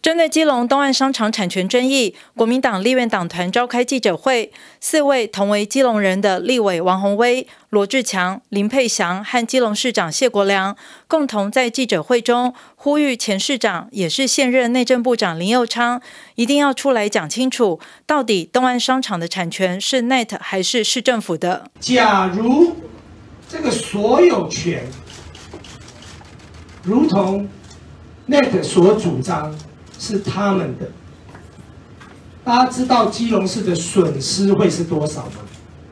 针对基隆东岸商场产权争议，国民党立院党团召开记者会，4位同为基隆人的立委王宏威、罗志强、林佩祥和基隆市长谢国良，共同在记者会中呼吁前市长也是现任内政部长林右昌，一定要出来讲清楚，到底东岸商场的产权是 NET 还是市政府的。 假如这个所有权如同 NET 所主张是他们的，大家知道基隆市的损失会是多少吗？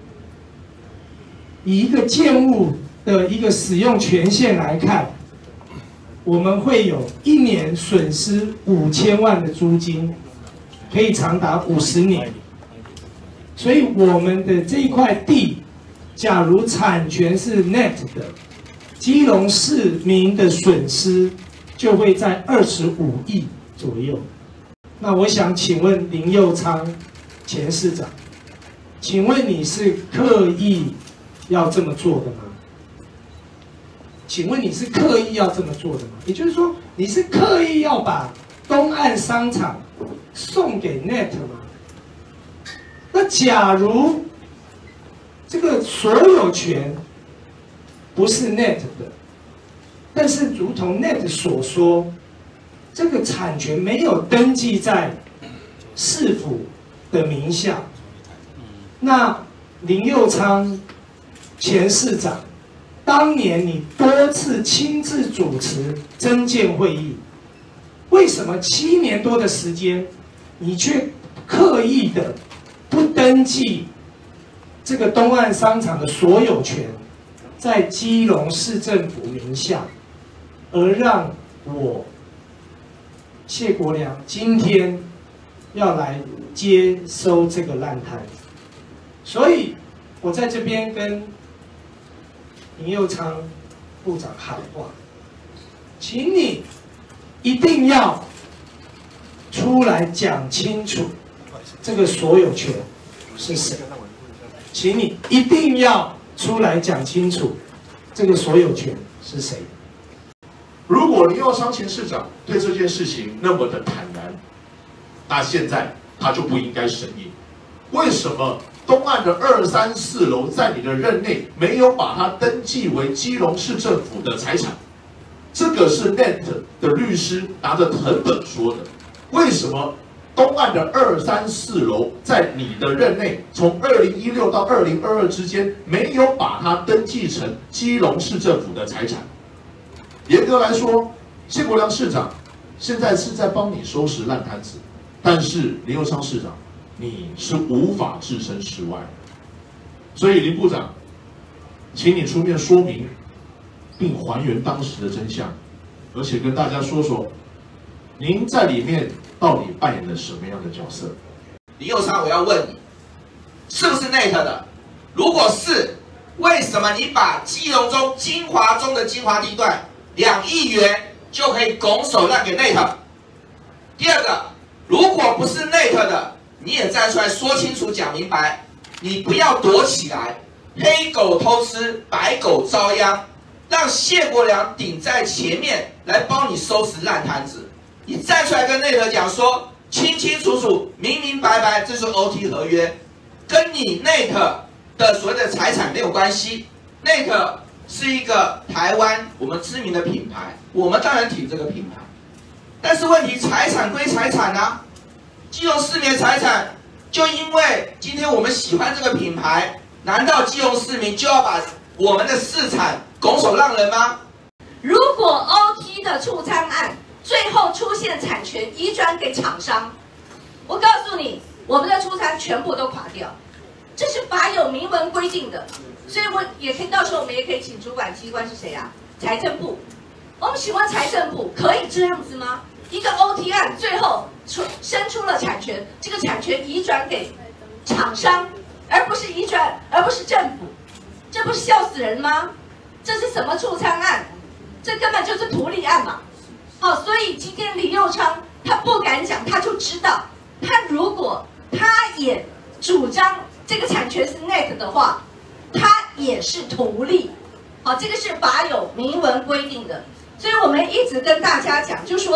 以一个建物的一个使用权限来看，我们会有一年损失5000万的租金，可以长达50年。所以我们的这一块地，假如产权是 NET 的，基隆市民的损失就会在25亿左右。那我想请问林右昌前市长，请问你是刻意要这么做的吗？请问你是刻意要这么做的吗？也就是说，你是刻意要把东岸商场送给 NET 吗？那假如这个所有权不是 NET 的，但是如同 NET 所说，这个产权没有登记在市府的名下，那林右昌前市长，当年你多次亲自主持增建会议，为什么7年多的时间，你却刻意的不登记这个东岸商场的所有权在基隆市政府名下，而让我谢国良今天要来接收这个烂摊？所以我在这边跟林右昌部长喊话，请你一定要出来讲清楚这个所有权是谁，请你一定要出来讲清楚这个所有权是谁。 如果林右昌前市长对这件事情那么的坦然，那现在他就不应该审议。为什么东岸的2、3、4楼在你的任内没有把它登记为基隆市政府的财产？这个是 NET 的律师拿着藤本说的。为什么东岸的2、3、4楼在你的任内，从2016到2022之间没有把它登记成基隆市政府的财产？严格来说，谢国良市长现在是在帮你收拾烂摊子，但是林右昌市长，你是无法置身事外。所以林部长，请你出面说明，并还原当时的真相，而且跟大家说说，您在里面到底扮演了什么样的角色？ 林右昌，我要问你，是不是 NET 的？如果是，为什么你把基隆中精华中的精华地段2亿元就可以拱手让给 NET？ 第二个，如果不是 NET 的，你也站出来说清楚讲明白，你不要躲起来，黑狗偷吃，白狗遭殃，让谢国良顶在前面来帮你收拾烂摊子。你站出来跟 NET 讲说，清清楚楚、明明白白，这是 OT 合约，跟你 NET 的所谓的财产没有关系。NET 是一个台湾我们知名的品牌，我们当然挺这个品牌，但是问题财产归财产啊，基隆市民的财产，就因为今天我们喜欢这个品牌，难道基隆市民就要把我们的市场拱手让人吗？ 如果 OT 的促参案最后出现产权移转给厂商，我告诉你，我们的促参全部都垮掉，这是法有明文规定的。所以我也可以，到时候我们也可以请主管机关是谁啊？财政部。我们请问财政部可以这样子吗？一个 OT 案最后生出了产权，这个产权移转给厂商，而不是政府，这不是笑死人吗？这是什么促参案？这根本就是图利案嘛！好，所以今天林右昌他不敢讲，他就知道，他如果他也主张这个产权是 NET 的话，他也是图利。好，这个是法有明文规定的。所以我们一直跟大家讲，就说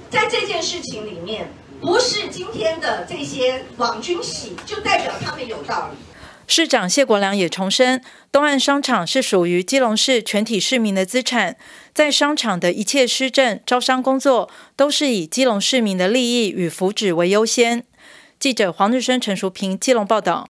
在这件事情里面，不是今天的这些网军洗就代表他们有道理。 市长谢国良也重申，东岸商场是属于基隆市全体市民的资产，在商场的一切施政、招商工作都是以基隆市民的利益与福祉为优先。记者黄日升、陈淑平基隆报道。